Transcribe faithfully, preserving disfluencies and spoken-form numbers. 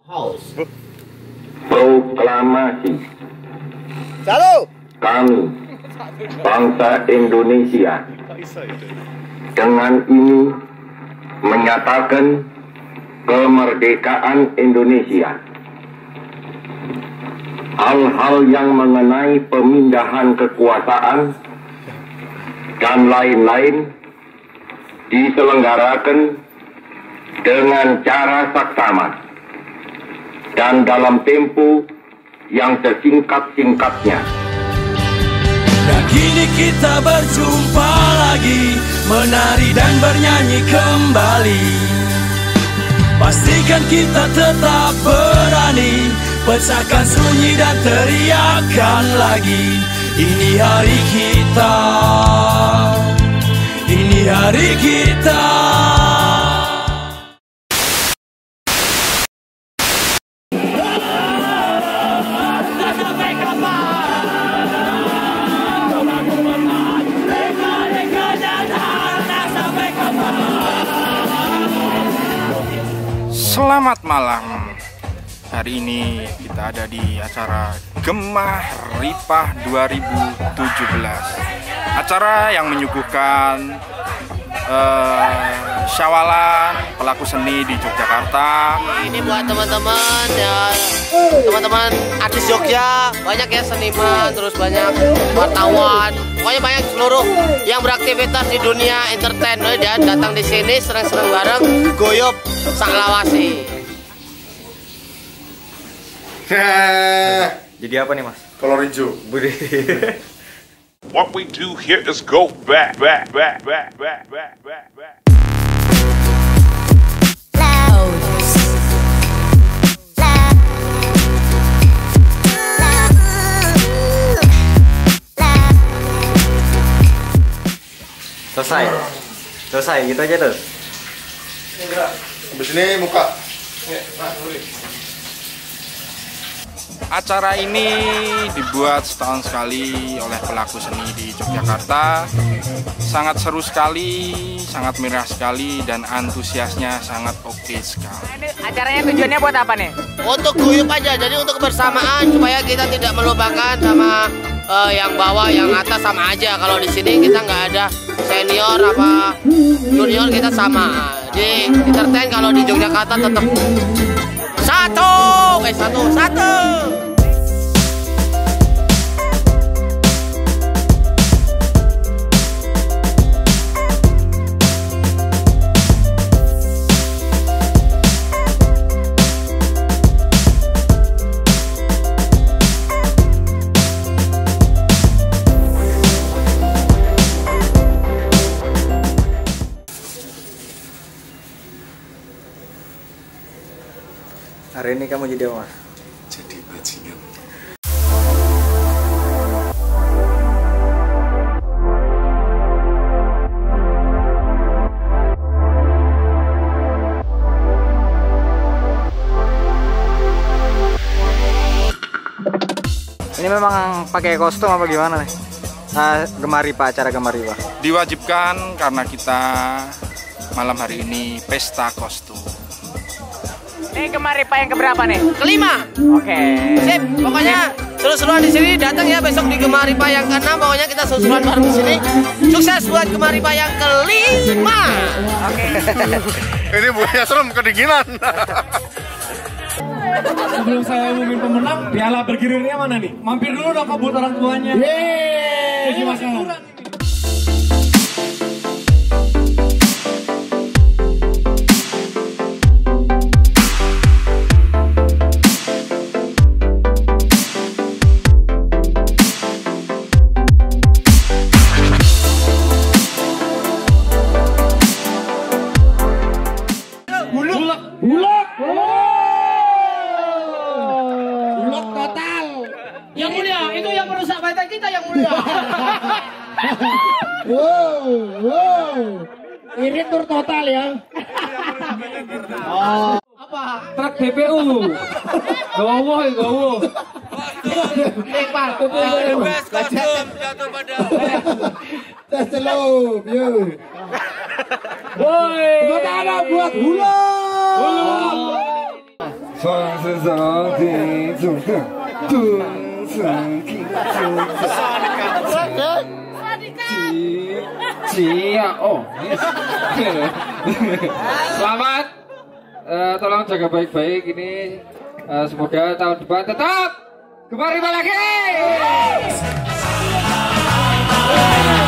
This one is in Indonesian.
Proklamasi. Satu. Kami, bangsa Indonesia, dengan ini menyatakan kemerdekaan Indonesia. Hal-hal yang mengenai pemindahan kekuasaan dan lain-lain diselenggarakan dengan cara saksama dan dalam tempo yang sesingkat-singkatnya. Dan kini kita berjumpa lagi, menari dan bernyanyi kembali. Pastikan kita tetap berani, pecahkan sunyi dan teriakan lagi. Ini hari kita, ini hari kita. Selamat malam. Hari ini kita ada di acara Gemah Ripah dua ribu tujuh belas. Acara yang menyuguhkan uh, syawalan pelaku seni di Yogyakarta. Ini buat teman-teman ya, teman-teman artis Jogja, banyak ya seniman, terus banyak wartawan, pokoknya banyak seluruh yang beraktivitas di dunia entertain dan datang di sini sering-sering bareng goyop saklawasi. Jadi apa nih mas? Kolor hijau. Budi. What we do here is go back, back, back, back, back, back, back, back. Selesai. Selesai gitu aja tuh. Habis ini muka. Acara ini dibuat setahun sekali oleh pelaku seni di Yogyakarta. Sangat seru sekali, sangat meriah sekali, dan antusiasnya sangat oke sekali. Ini acaranya tujuannya buat apa nih? Untuk guyup aja, jadi untuk kebersamaan supaya kita tidak melupakan sama uh, yang bawah, yang atas sama aja. Kalau di sini kita nggak ada senior apa junior, kita sama. Jadi entertain kalau di Yogyakarta tetap satu, eh satu, satu. Hari ini kamu jadi apa mas? Jadi bajingan. Ini memang pakai kostum apa gimana nih? Nah, Gemah Ripah, acara Gemah Ripah. Diwajibkan karena kita malam hari ini pesta kostum. Ini Gemah Ripah yang keberapa nih? Kelima. Oke. Sip, pokoknya seru-seruan di sini, datang ya besok di Gemah Ripah yang keenam. Pokoknya kita seru-seruan bareng di sini. Sukses buat Gemah Ripah yang kelima. Oke. Ini buaya serem kedinginan. Sebelum saya umumin pemenang, piala bergilirnya mana nih? Mampir dulu dong ke buat orang tuanya. Yeay. Jadi masalah. Bulak. Bulak. Bulak total. Yang mulia, itu yang merusak badan kita yang mulia. Wow, wow. Ini tur total ya. Oh. Apa? Truk D P U. Gowo, gowo. Lepas, Bebas kostum jatuh pada. Teselup, yuk. Woi. Buat apa? Buat hula. Oh, selamat. Uh, tolong jaga baik-baik ini. Uh, semoga tahun depan tetap gemar lagi.